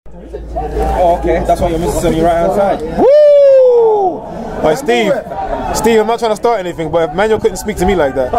Oh, okay. That's why your missus on your right hand side. Woo! Like Steve, I'm not trying to start anything, but if Manuel couldn't speak to me like that.